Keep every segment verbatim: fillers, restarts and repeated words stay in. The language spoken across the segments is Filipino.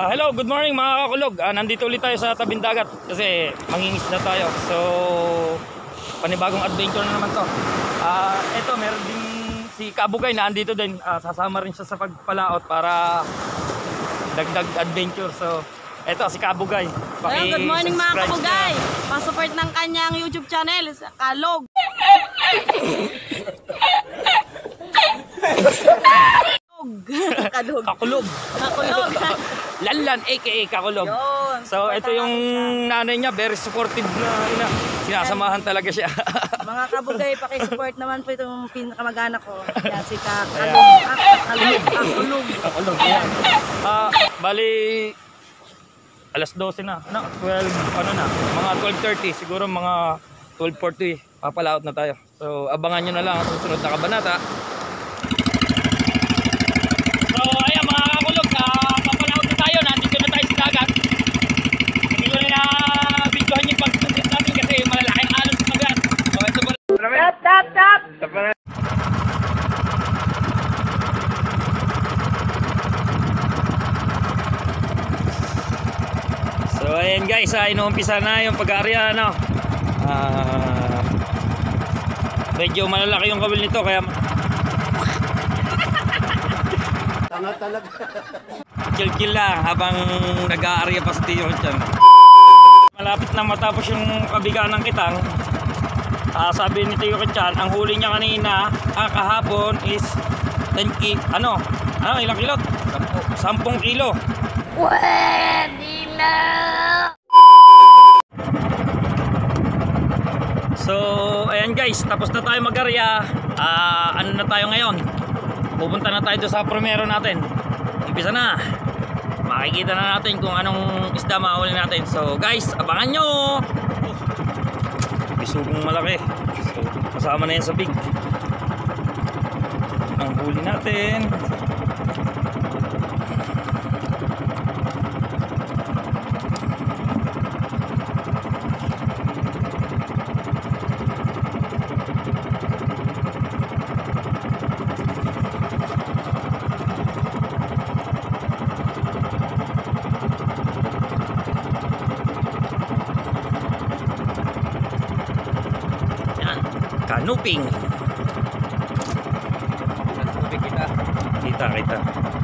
Uh, hello, good morning mga kakulog. Uh, nandito ulit tayo sa tabing dagat kasi mangingisda tayo. So, panibagong adventure na naman to. Uh, ito, meron din si Kabugay na andito din. Uh, sasama rin siya sa pagpalaot para dagdag adventure. So, ito si Kabugay. Hello, good morning mga Kabugay. Pa-support ng kanyang YouTube channel, Kalog. Kakulog. Kakulog. Kakulog. Lanlan aka Kakulog. Yun, so ito yung nanay niya, very supportive na ina. Sinasamahan talaga siya. Mga Kabugay, paki-support naman po itong pinakamag-anak ko. Yan si Kakulog. Kakulog. Kakulog. Kakulog. Yan. Ah, bali alas dose na. Ano, twelve ano na, mga twelve thirty, siguro mga twelve forty papalaot na tayo. So abangan niyo na lang ang susunod na kabanata. So ayan mga kakulog, uh, papalaot na tayo, nandito na tayo sa dagat. Hindi ko na videohan yung pag-susunod natin kasi malalaki ang alon sa dagat. So ito pala. Tap, tap, tap! So ayan guys, uh, inuumpisa na yung pag-aarya, no? Uh, medyo malalaki yung kawil nito kaya tanga talaga. Chill-chill lang habang nag-aarya pa sa tiyo dyan. Malapit na matapos yung kabigaan ng kitang. Uh, sabi ni Tiyo Kitchan, ang huli niya kanina, ah, kahapon is ten ki, ano, ano, ilang kilo? ten kilo. Pwede na! So, ayan guys, tapos na tayo mag-arya. Uh, ano na tayo ngayon? Pupunta na tayo doon sa primero natin. Umpisa na. Makikita na natin kung anong isda mahuli natin. So guys, abangan nyo. Oh, bisugong malaki. So, kasama na yan sa big. Ang huli natin. Kanuping. Kanuping kita. Kita kita.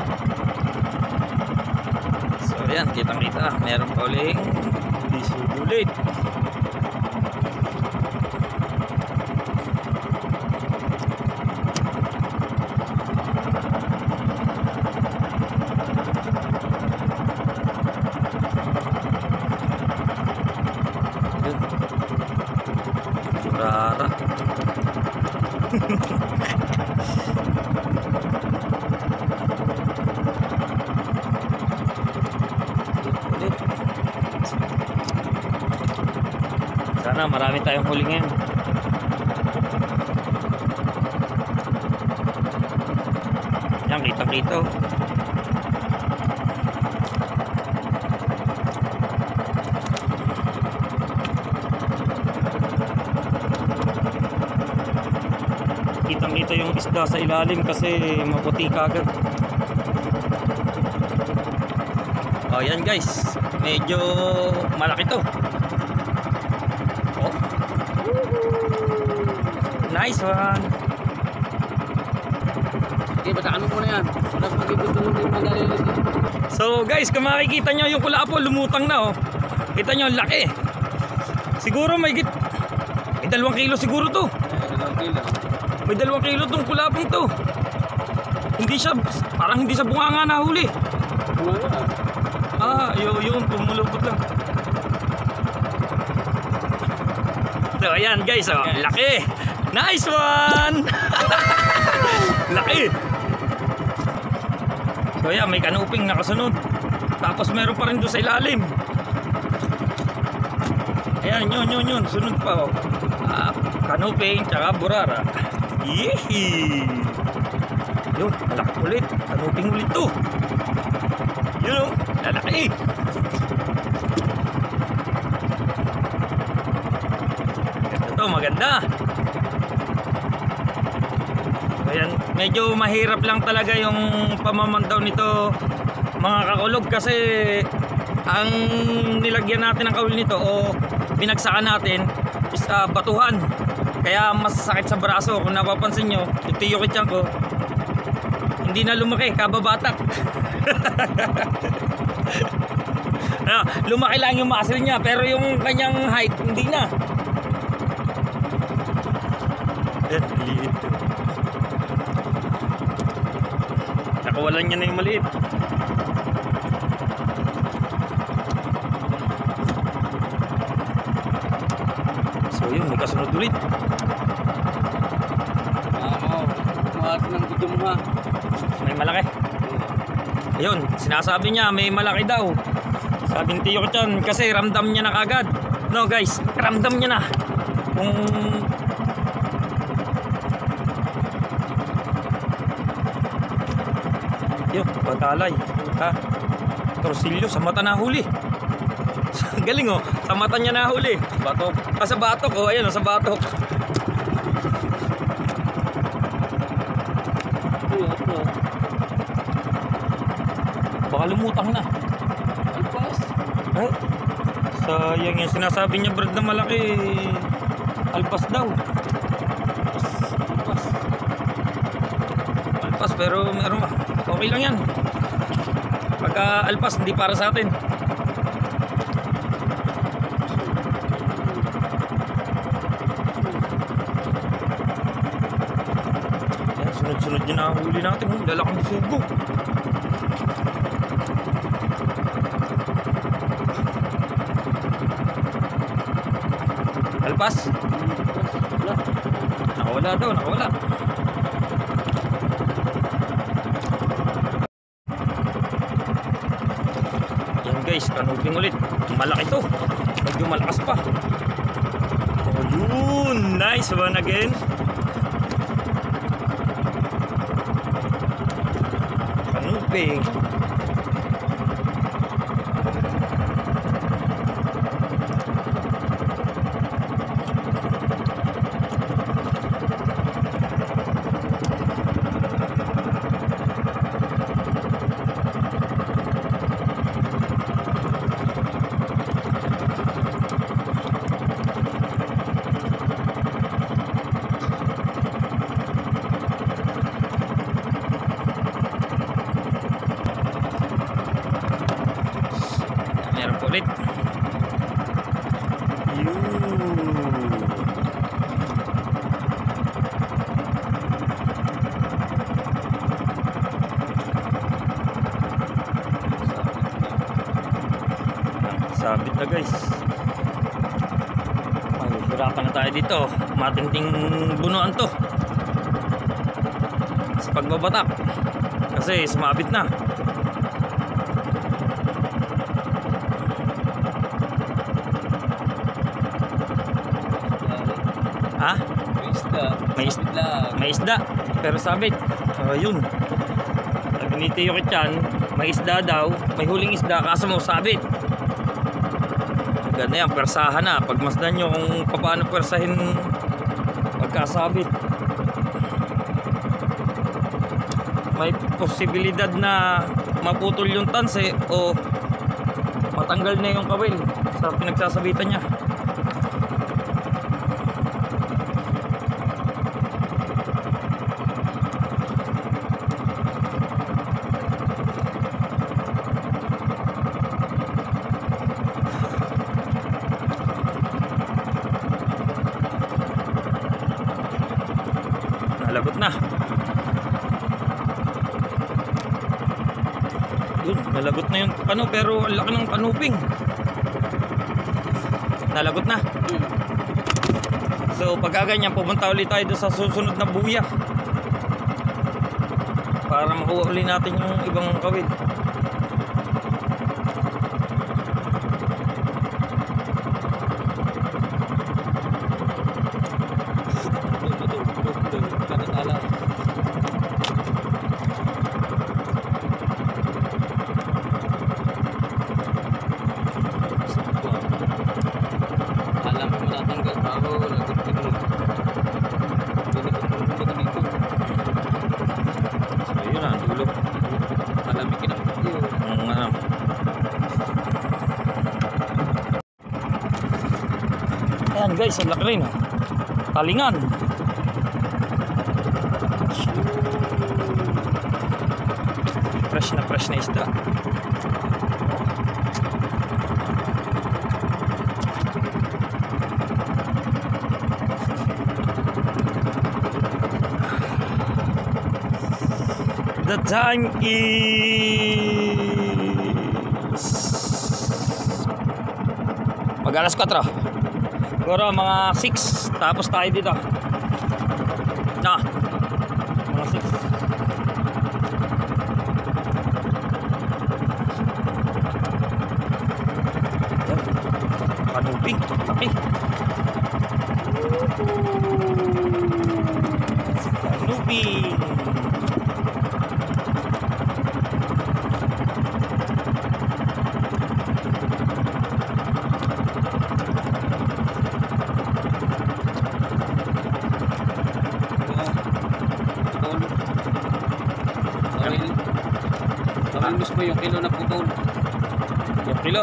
So yan, kitang kita. Meron pa uling disugulit. Rara. Sana marami tayong huli ngayon. Yan, kitang-kita. Kitang-kita yung isda sa ilalim kasi maputi kagad. Oh, yan guys. Medyo malaki to. Oh. Nice one. Okay, bataan mo muna yan. Wala kang magiging din magalilis. So guys, kung makikita nyo yung kulapo lumutang na, oh. Kita nyo, laki. Siguro may git may dalawang kilo siguro to. May dalawang kilo tong kulapong to. Hindi siya, parang hindi siya bunganga na huli. Ah, yun, yun, pumulupot lang. So ayan guys, oh, laki. Nice one. Laki. So ayan, may kanuping nakasunod. Tapos meron pa rin doon sa ilalim. Ayan, yun, yun, yun. Sunod pa, oh. Ah, kanuping, tsaka burara. Yeehee! Yun, malaki ulit. Kanuping ulit to. Yun, lalaki. Ito, maganda. Ayan, medyo mahirap lang talaga yung pamamandaw nito mga kakulog, kasi ang nilagyan natin ng kawil nito o binagsakan natin is uh, batuhan, kaya masasakit sa braso. Kung napapansin nyo, yung tiyokityan ko hindi na lumaki, kababatak. Ah, lumaki lang yung muscle niya, pero yung kanyang height hindi na. Eh, liit. Nakawalan niya na yung maliit. So yun, may kasunod ulit. Oo. Kumahat ng gutom ha. May malaki. Ayun, sinasabi niya may malaki daw. Sabi ni Tiyo Chan, kasi ramdam niya na kagad. No guys, ramdam niya na. Kung yun, batalay. Ha? Torsilyo, sa mata nahuli. Galing oh, sa mata niya nahuli. Batok. Ah, sa batok oh, ayun oh, sa batok. Baka lumutang na. Alpas. Ay, sayang yung sinasabi niya Brad na malaki. Alpas daw. Alpas. Alpas, pero meron ka. Okay lang yan. Pagka alpas, hindi para sa atin. Yan, sunod-sunod yun na huli natin. Oh, lalaking sugo. Alpas? Wala. Nakawala daw, nakawala. Yan guys, kanuping ulit. Malaki to. Medyo malakas pa. Oh, yun. Nice one again. Kanuping. Meron po ulit. Yun. Sabit na guys. Ay, hirapan na tayo dito. Matinding bunuan to sa pagbabatak kasi sumabit na. Ha? May isda. May isda. Sabit lang. May isda, pero sabit. Ayun. Sabi ni Tiyo Chan, may isda daw, may huling isda, kaso mo sabit. Ganda yan, persahan na. Pagmasdan nyo kung paano persahin pagkasabit. May posibilidad na maputol yung tanse o matanggal na yung kawil sa pinagsasabitan niya. Nalagot na. Yun, nalagot na yung ano, pero ang laki ng kanuping. Nalagot na. So pagka ganyan, pumunta ulit tayo doon sa susunod na buya para makuha ulit natin yung ibang kawil. Alam ko natanggal bago lagot din mo. So yun na, dulo. Malamig ng video. guys, ang laki rin. Oh. Talingan. Fresh na fresh na isda. The time is mag alas kwatro. Siguro mga six. Tapos tayo dito. Na mga six. Kanuping. Laki. Kanuping. Miss mo yung kilo na putol. Yung kilo.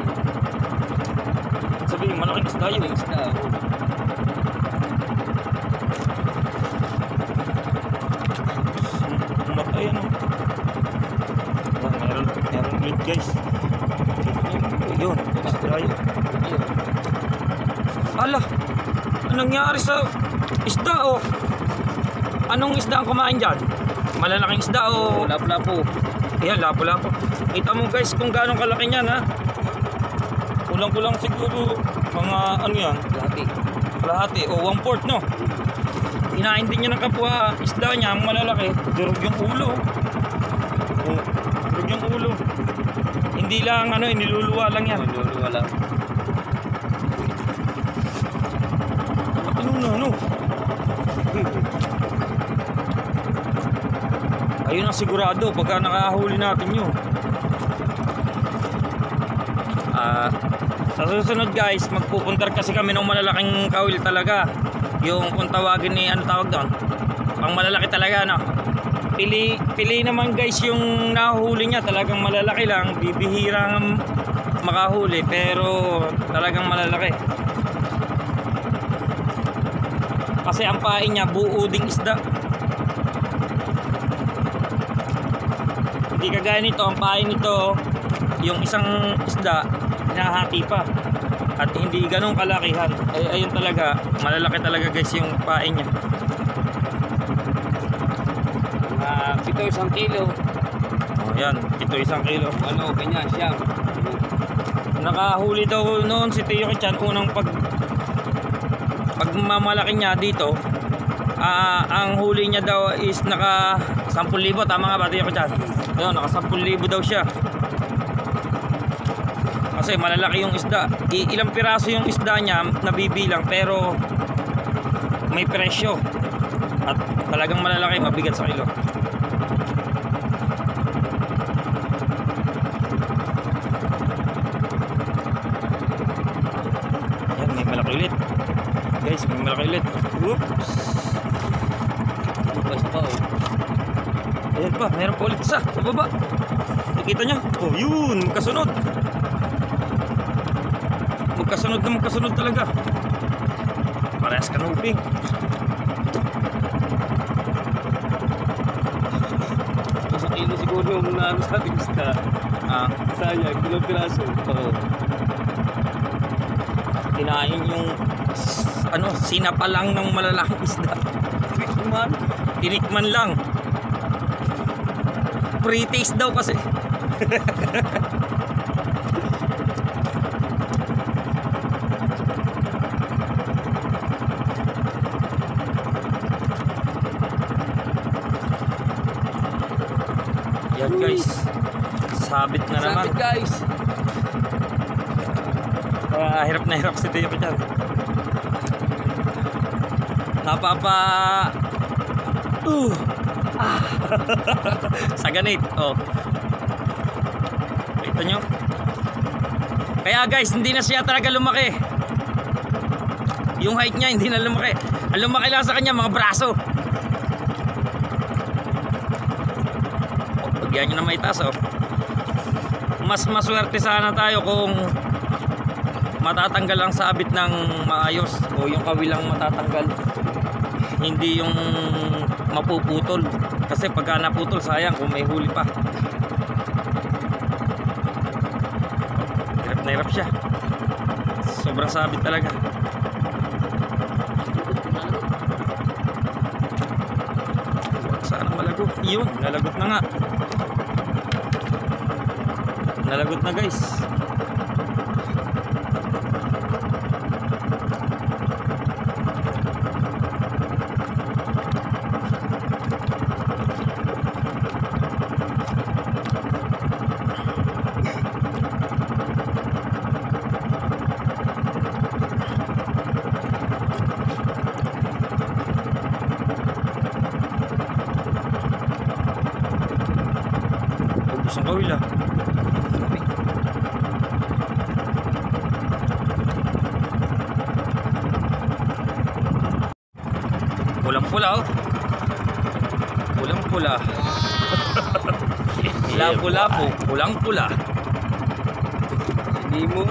Sabihin, malaking isda yun. Isda. Matay ano. Oh, meron, meron ulit guys. Yun, isda yun. Ala, anong nangyari sa isda oh? Anong isda ang kumain dyan? Malalaking isda o? Lapo-lapo. Ayan, lapo-lapo. Kita mo guys kung gaano kalaki niyan ha. Kulang-kulang siguro mga ano yan? Kalahati. Kalahati o one fourth no. Hinain din niya ng kapwa isda niya, ang malalaki. Durog yung ulo. O, durog yung ulo. Hindi lang ano, iniluluwa lang yan. Iniluluwa lang. Ano na ano? Ayun ang sigurado pagka nakahuli natin yun. Ah, uh, sa susunod guys, magpupuntar kasi kami ng malalaking kawil talaga. Yung kung tawagin ni ano tawag doon, pang malalaki talaga no. Pili pili naman guys yung nahuli niya, talagang malalaki lang, bibihirang makahuli pero talagang malalaki. Kasi ang pain niya buo ding isda. Hindi kagaya nito, ang pain nito, yung isang isda, hinahati pa. At hindi ganun kalakihan. Ay, ayun talaga, malalaki talaga guys yung pain niya. Uh, pito isang kilo. Oh, yan, ito isang kilo. Ano, ganyan siya. Nakahuli daw noon si Tio Kichan, unang pag pagmamalaki niya dito. Uh, ang huli niya daw is naka sampung libo, tama nga ba Tio Kichan? Ayun, naka sampung libo daw siya. Kasi malalaki yung isda. I ilang piraso yung isda niya nabibilang pero may presyo. At talagang malalaki, mabigat sa kilo. Ayan, may malaki ulit. Guys, may malaki ulit. Whoops. Basta pa oh. Ayan pa, meron pa ulit isa sa baba. Nakita nyo? Oh, yun, magkasunod. Magkasunod na magkasunod talaga. Parehas kanuping. Sa kilo siguro yung naano sa ating isda. Ah, Sayang, kilong piraso. oo. Kinain yung ano, sinapa lang ng malalaking isda. Tikman. Tinikman lang. Pre-taste daw kasi. Yan guys, sabit na naman. Sabit guys. Uh, hirap na hirap si Tio Kichan. Napapa uh. ah. Sa ganit. Oh. Kita nyo? Kaya guys, hindi na siya talaga lumaki. Yung height niya hindi na lumaki. Ang lumaki lang sa kanya mga braso. Oh, pagyan nyo na may taas oh. Mas maswerte sana tayo kung matatanggal ang sabit ng maayos o yung kawilang matatanggal, hindi yung mapuputol, kasi pagka naputol sayang kung may huli pa. Hirap na hirap siya, sobrang sabit talaga. Sana malagot. Yun, nalagot na nga, nalagot na guys. Ubus ang kawil ah. Pulang pula oh. Pulang pula. Lapu-lapu, pulang pula. Hindi mo.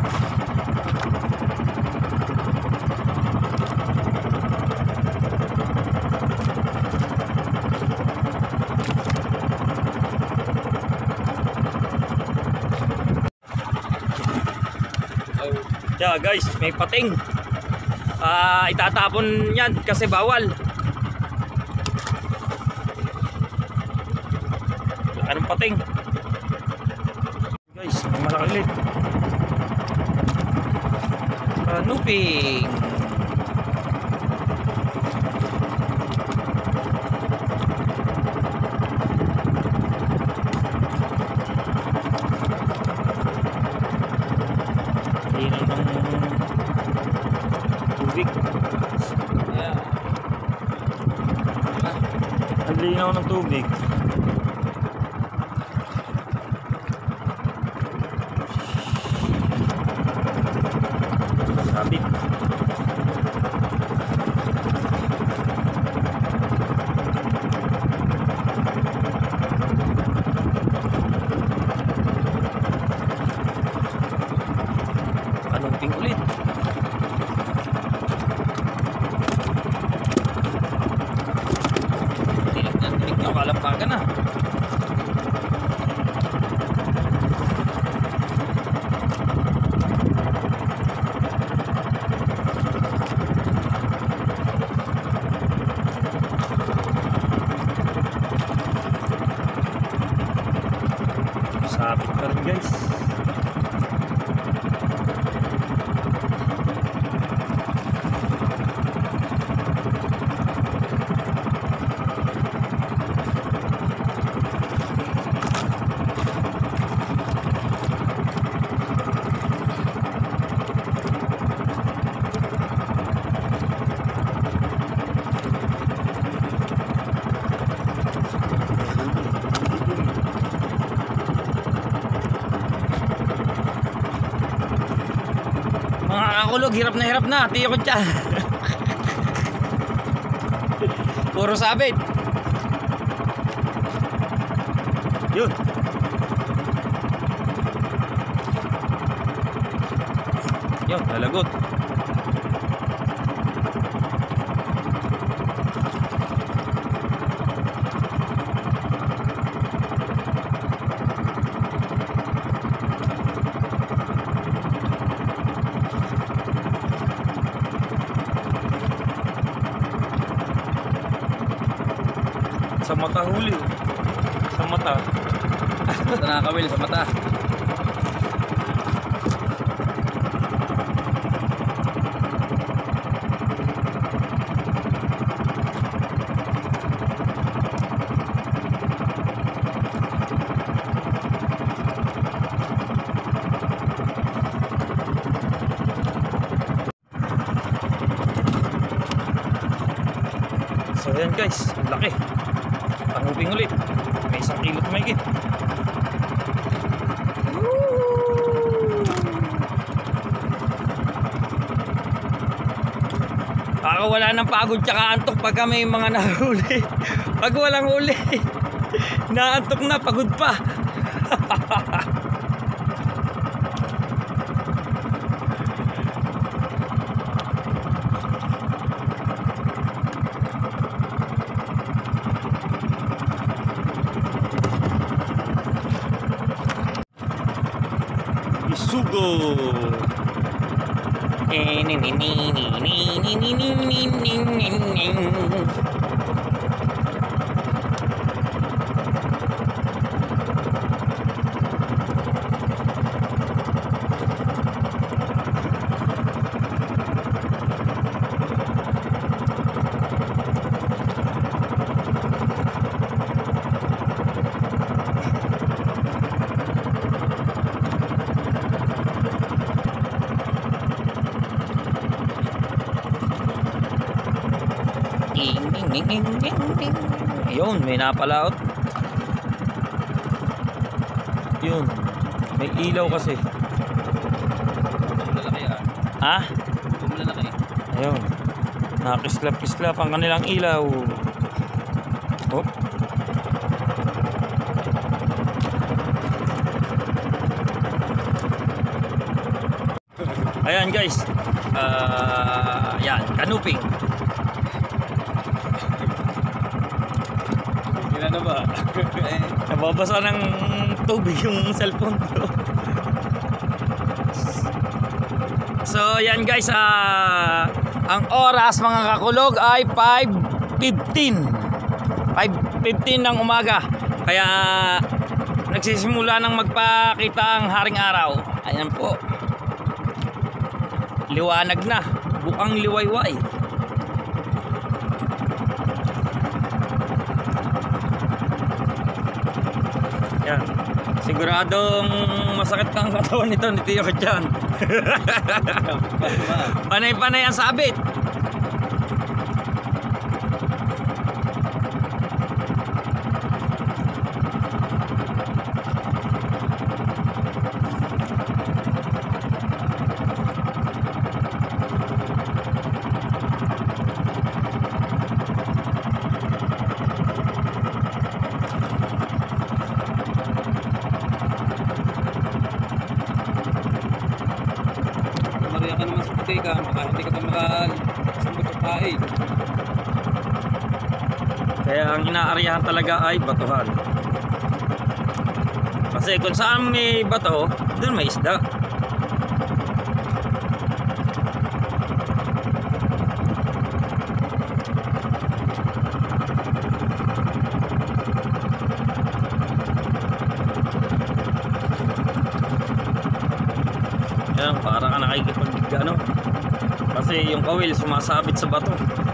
Yeah guys, may pating. Ah, uh, itatapon yan kasi bawal. Anong pating? Guys, may malaki ulit. Kanuping. Linaw ng tubig. Yeah. Ang linaw ng tubig. Sabit. Kanumping ulit. Tinig na, tinig na, kalampagan na. Sabit pa rin guys. Mga kakulog, hirap na hirap na. Tiyo ko dyan. Puro sabit. Yun. Yun, nalagot. Sa mata huli. Sa mata. Sa nakakawil sa mata. So yan guys, ang laki. Tanguping ulit. May isang kilo tumigit. Baka wala ng pagod tsaka antok pagka may mga nahuli. Pag walang huli, naantok na, pagod pa. sugo. Eh, ni ni ni ni ni ni ni ni ni ni ni. Yun, may napalaot. Yun, may ilaw kasi. Malalaki ah. Ha? Malalaki. Ayun, nakakislap-kislap ang kanilang ilaw. Oh. Ayan guys, uh, yan, kanuping. Ilan na ba? Nababasa ng tubig yung cellphone ko. So yan guys, uh, ang oras mga kakulog ay five fifteen five fifteen ng umaga. Kaya nagsisimula ng magpakita ang haring araw. Ayan po, liwanag na, bukang liwayway. Yan, siguradong masakit ang katawan nito ni Tio Katyan. Panay-panay ang sabit. Maria ka naman sa putika, baka hindi ka pa makasambot sa pae. Kaya ang inaaryahan talaga ay batuhan. Kasi kung saan may bato, doon may isda. Yan, parang ka nakikipag ano, kasi yung kawil sumasabit sa bato.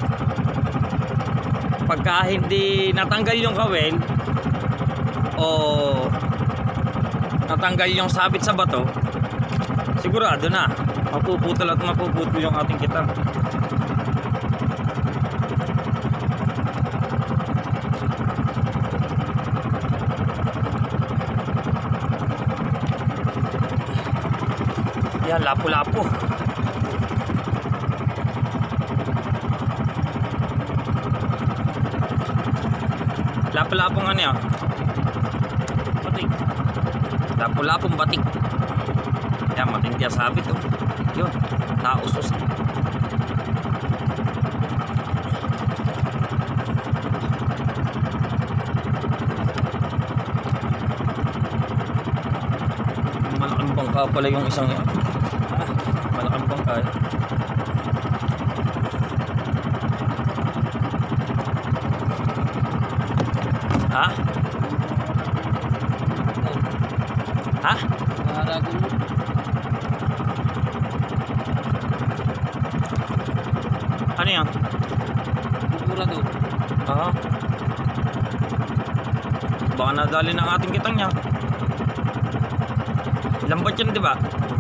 Pagka hindi natanggal yung kawil o natanggal yung sabit sa bato, sigurado na mapuputol at mapuputol yung ating kitang. Yan, lapo-lapo. Lapo-lapong ano yan? Batik. Lapo-lapong batik. Yan, matindi ang sabit oh. Yun, nausos. Malaking bangka pala yung isang yan. Malaking bangka. Ha? Ha? Maharago mo. Ano yan? Bukura daw. Aha. Baka nadali ng ating kitang niya. Lambat yan, di ba?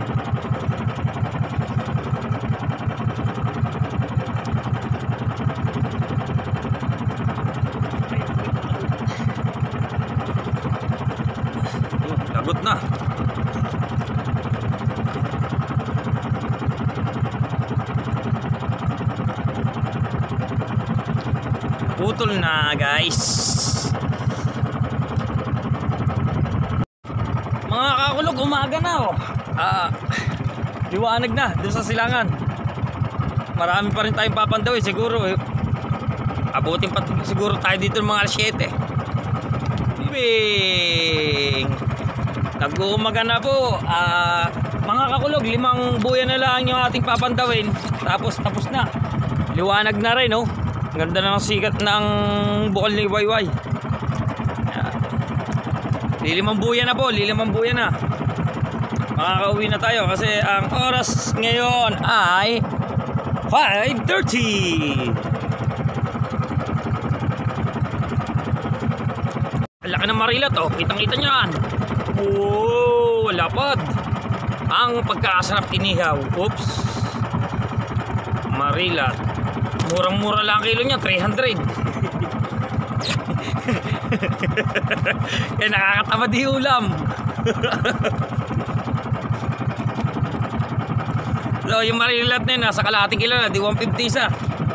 Lagot na. Putol na guys. Mga kakulog, umaga na oh. Ah, liwanag na doon sa silangan. Marami pa rin tayong papandaw eh, siguro eh. Abutin pa siguro tayo dito ng mga alas siyete. Bing! Nag-uumaga na po. Ah, mga Mga kakulog, limang buya na lang yung ating papandawin. Tapos tapos na. Liwanag na rin, oh. Ganda na ng sikat ng bukal ni Wayway. Lilimang buya na po, lilimang buya na. Makakauwi na tayo kasi ang oras ngayon ay five thirty. Laki ng marilat, oh. Kitang-kita nyo yan. Oh, lapad. Ang pagkakasarap inihaw. Oops. Marilat. Murang-mura lang kilo niya, three hundred. Kaya nakakatamad di ulam. So yung marilat na yun, nasa kalahating kilo na, di one fifty isa.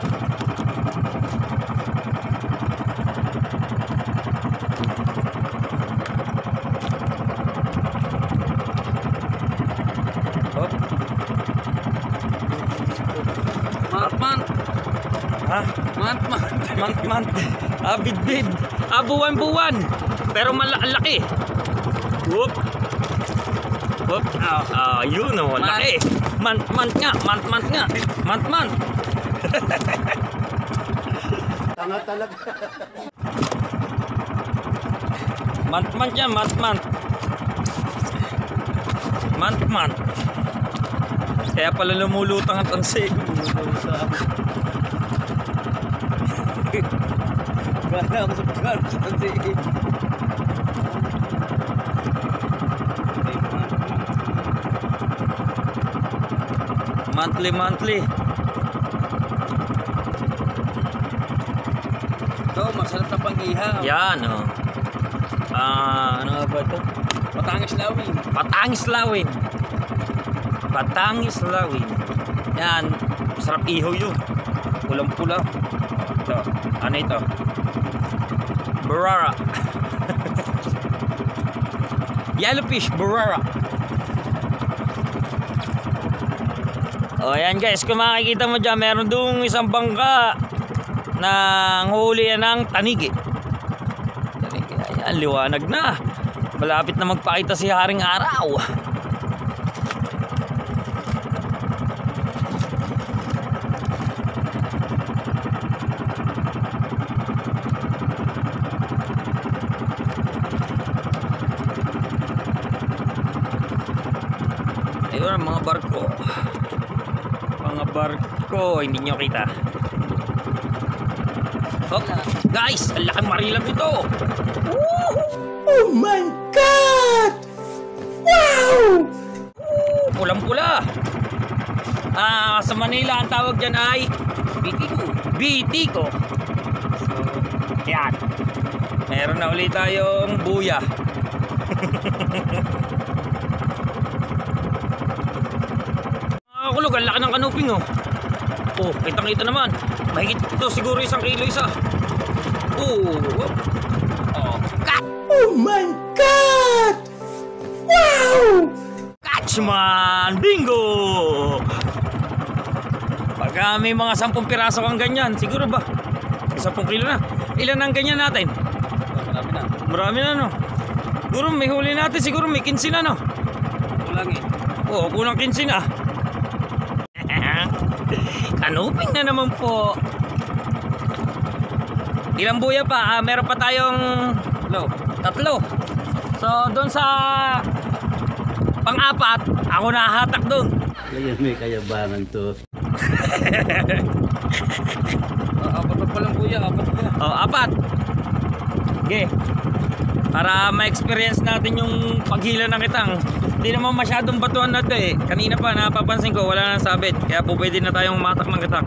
Mant-mant. Ha? Mant-mant. Mant-mant. Ah, bid-bid. Ah, buwan-buwan. Pero malaki. Whoop. Whoop. Ah, ah, yun o. Laki. Mant-mant nga. Mant-mant nga. Mant-mant. Tanga talaga. Mant-mant yan. Mant-mant. Mant-mant. Kaya pala lumulutang ang tansi. Gana ako sa pagkakas sa tansi. Monthly, monthly. Ito, masarap na pang-ihaw. Yan, oh. Ah, ano nga ba ito? Patangis lawin. Patangis lawin. Patangis lawin. Yan, sarap ihaw yun. Pulang-pula. Ito, ano ito? Burara. Yellowfish burara. O yan guys, kung makikita mo dyan, meron doong isang bangka na huli yan ng tanigi. Tanigi, ayan, liwanag na. Malapit na magpakita si Haring Araw. Ayun ang mga barko. Mga barko, hindi nyo kita. Oh, guys, ang laking marilang ito. Oh my God! Wow! Pulang-pula. Ah, sa Manila ang tawag dyan ay Bitiko. Bitiko. So, yan. Meron na ulit tayong buya. Nakakulog, ang laki ng kanuping, oh. Oh, kitang-kita naman. Mahigit ito siguro isang kilo isa. Oh, oh, cut! Oh my God! Wow! Catch man! Bingo! Pagka may mga sampung piraso kang ganyan, siguro ba? Sampung kilo na. Ilan ang ganyan natin? Marami na. Marami na, no? Siguro may huli natin, siguro may quince na, no? Kulang eh. Oo, kulang quince na. Kanuping na naman po. Ilang buya pa? Ah, meron pa tayong Hello. tatlo. So, doon sa pang-apat, ako nahatak doon. Ngayon may kayabangan to. Uh, apat pa palang kuya, apat pa. Oh, apat. Okay. Para ma-experience natin yung paghila ng kitang. Hindi naman masyadong batuan na ito eh. Kanina pa napapansin ko wala nang sabit. Kaya po pwede na tayong matak ng kitang.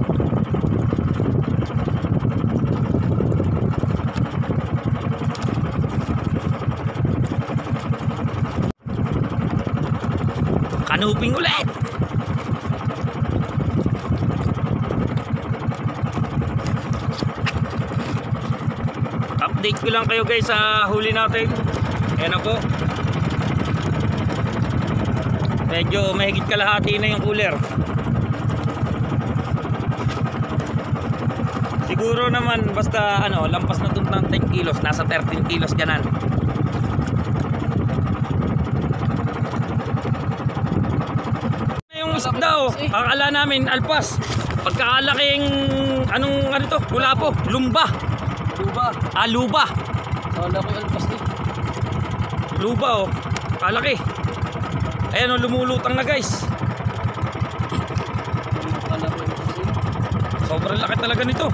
Kanuping ulit. Update ko lang kayo guys sa huli natin. Ayan ako. Medyo mahigit kalahati na yung cooler. Siguro naman basta ano, lampas na dun ng ten kilos, nasa thirteen kilos ganan. oh. Akala namin alpas. Pagkakalaking anong ano to? Wala po. Lumba. Luba. Ah, luba. Kala ko yung alpas eh. Luba oh. Kalaki. Ayan oh, lumulutang na guys. Kala ko yung alpas eh. Sobrang laki talaga nito.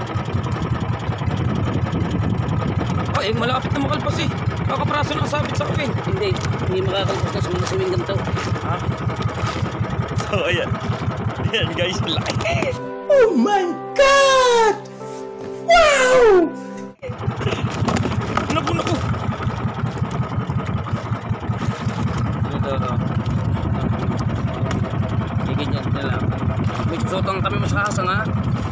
Ay, malapit na makalpas eh. Kakapraso na kasabit sa akin. Hindi. Hindi makakalpas na sa mga swimming ganito. Ha? So, ayan. Ayan guys, ang laki. Oh my God! Wow! Naku, naku. Ito, ito. Giganyan na lang. May susutang kami mas kakasang ha.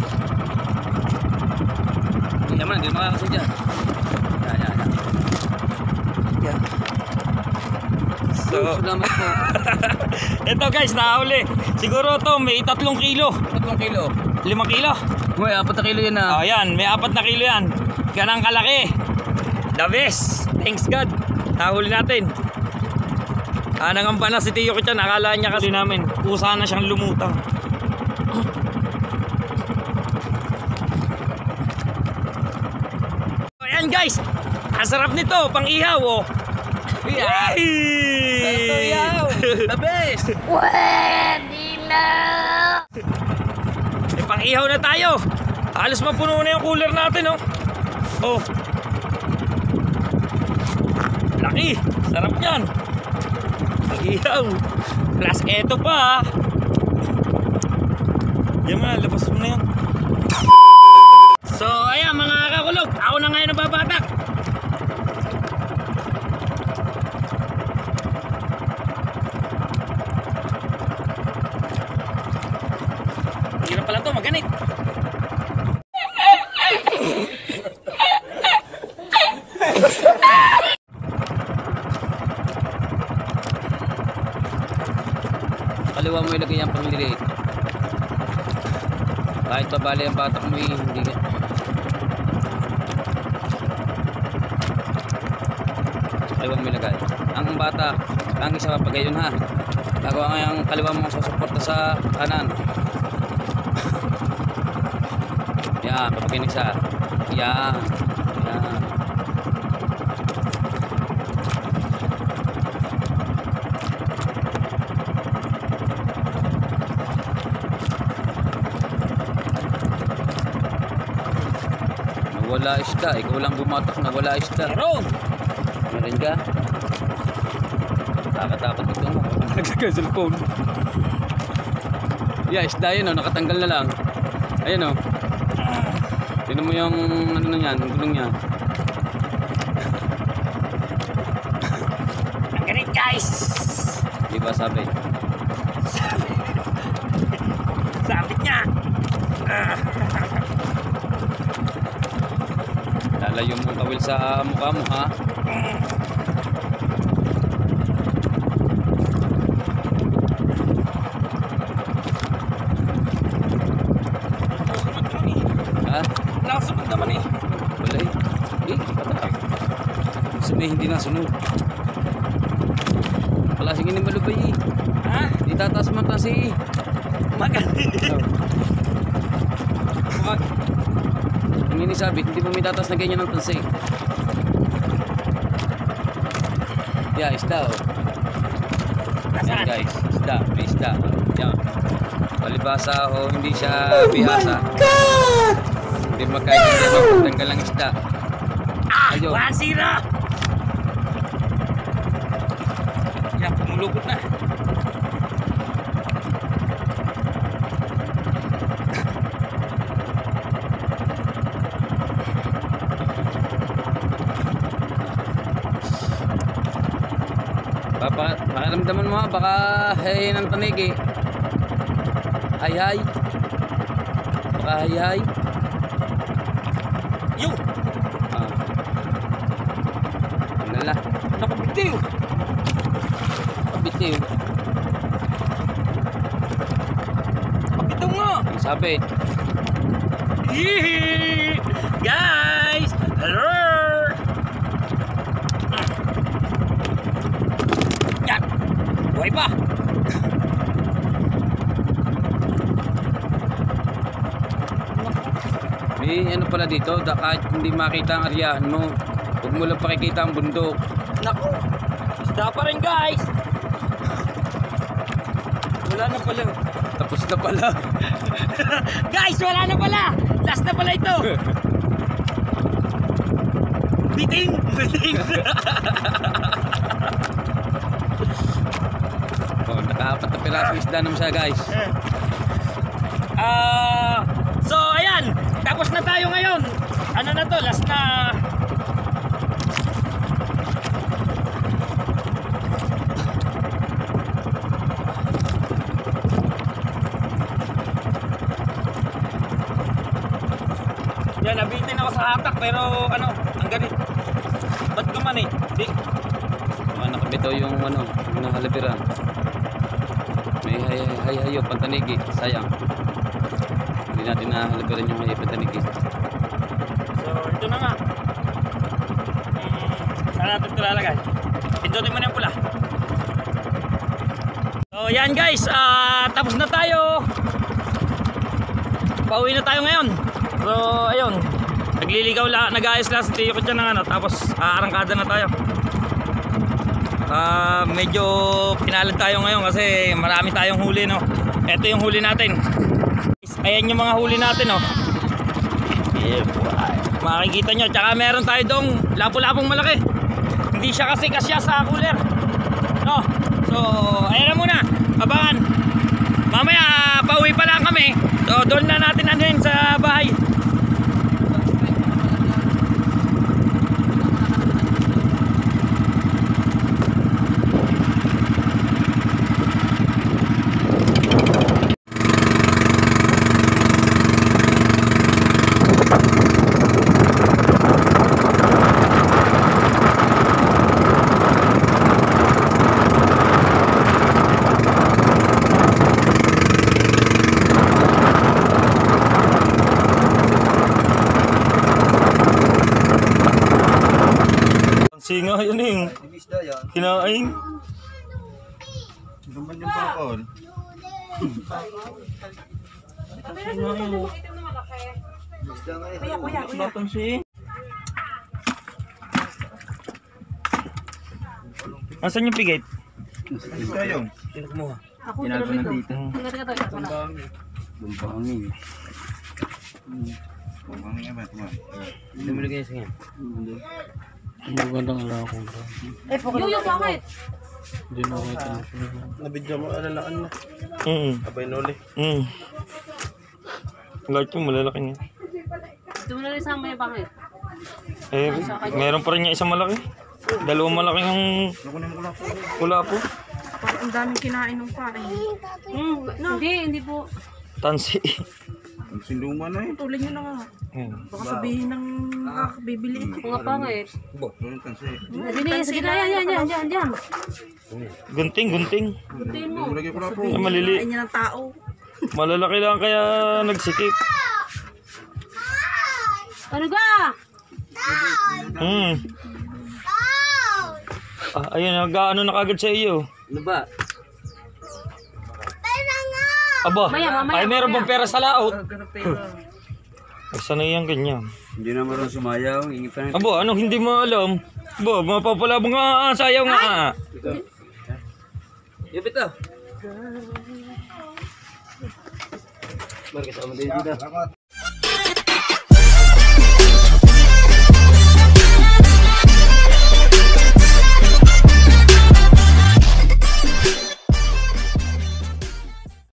Hindi naman, hindi makakasi dyan. Yan, yan, yan. Yan. So, Salamat po. ito guys, nahuli. Siguro to may tatlong kilo. Tatlong kilo. Limang kilo. Uy, apat na kilo yan Oh, na. yan. May apat na kilo yan. Ganang kalaki. The best. Thanks God. Nahuli natin. Ah, nangamba na si Tiyo ko dyan. Akala niya kasi namin. Kusa na siyang lumutang. Ayan guys. Ang sarap nito. Pang ihaw oh. Yay! Ito yaw. The best. Eh, pang ihaw na tayo. Halos mapuno na yung cooler natin oh. Oh. Laki. Sarap yan. Pang ihaw. Plus eto pa. Yan mga, labas mo na yan. So ayan mga kakulog. Ako na ngayon ang babatak. Hirap pala to, maganit. Kaliwa mo ilagay yung pangliliit. Kahit pa bali ang batak mo eh, hindi ka. Kaliwa mo ilagay. Ang bata, ang isa papagay yun ha. Gagawa nga yung kaliwa mo susuporta sa kanan. Yan, papaginig sa. Yan. Yan. Wala isda, ikaw lang bumatak na wala isda. Meron. Meron ka? Takot-takot ito mo. Naglagay sa cellphone. Yeah, isda yun o, nakatanggal na lang. Ayun o. Tignan mo yung ano na yan, yung gulong niya. Ang galing guys. Di ba sabi? Sabit niya. Ah. Lalayo mo ang kawil sa mukha mo ha. Ha? Nakasunod naman eh. Wala eh. Eh, patak. Sabi hindi nasunod. Wala sige ni malubay eh. Ha? Di tataas mo kasi eh. Magaling. Kung yun isabit, hindi mo may tatas na ganyan ng tansi. Yeah, isda oh. Yan guys, isda, may isda. Yan. Palibasa o hindi siya bihasa. Hindi magkaintindihan mo kung tanggal lang isda. Ah, Ayun. wasira. Yan, pumulupot na. Papa, pakiramdaman mo ha, baka hay ng tanig eh. Hay hay. Baka hay hay. Yo, Ah. Ano na? nakabitiw. Pabitiw. Ito nga. Ang sabit. Yee! Guys, hello. Yan. Buhay pa. May ano pala dito, da, kahit hindi makita ang aryahan mo, huwag mo lang pakikita ang bundok. Naku, isda pa rin guys. Wala na pala. Tapos na pala. Guys, wala na pala. Last na pala ito. Biting, biting. Oh, nakaapat na piraso isda naman siya guys. Ah, so ayan, tapos na tayo ngayon. Ano na to, last na. Yan, nabitin ako sa hatak pero ano, ang ganit. Ba't guman eh? Di. Ah, nakabitaw yung ano, yung halabiran. May hay hay hay hayo, pantanigi, sayang. Hindi natin nahalabiran yung hayo, pantanigi. So, ito na nga. Hmm, saan natin ito lalagay? Pindutin mo na yung pula. So, yan guys. ah tapos na tayo. Pauwi na tayo ngayon. So, ayun. Nagliligaw lang, nag-ayos lang sa tiyo ko dyan ng ano. Tapos, aarangkada na tayo. Ah, medyo pinalad tayo ngayon kasi marami tayong huli, no. Ito yung huli natin. Ayan yung mga huli natin, no. Makikita nyo. Tsaka meron tayo dong lapo-lapong malaki. Hindi siya kasi kasya sa cooler, no. So, ayan na muna. Abangan. Mamaya, pauwi pa lang kami. So, doon na natin anuhin sa bahay. Singa yun eh. Kinain. Naman yung pakol. Nasaan yung pigate? Isa yun. Tinago na dito. Bumbangin. Bumbangin nga ba? Tuman. Hindi mo lagay siya. Magandang ala ko. Yung bakit? Hindi na ako ito. Nabidyo mo, alalaan na. Mm. Abay nuli. Mm. Lahat yung malalaki niya. Ito mo na rin sa may bakit? Eh, meron pa rin niya isang malaki. Dalawang malaki yung wala po. Parang ang daming kinain ng pare. Hmm, no. Hindi, hindi po. Tansi. Ang sinduman na eh. Tuloy nyo na nga. Ayan. Baka sabihin ng makakabibili. Mga pangit. Doon kasi. Sige, sige na, yan, yan, yan, yan, yan. Gunting, gunting. Gunting mo. Lagay ko na po. Ay, malili. Kinain niya ng tao. Malalaki lang kaya nagsikip. Ano ga? Hmm. Ah, ayun, nag-ano na kagad sa iyo. Ano ba? Aba, Mamaya, mamaya, ay meron mamaya. bang pera sa laot? Ay, sanay yan ganyan. Hindi na marunong sumayaw, ingit pa na. Aba, anong hindi mo alam? Aba, mapapalabang nga, ah, sayaw nga. ah. Yupit ah. Marka sama din dito.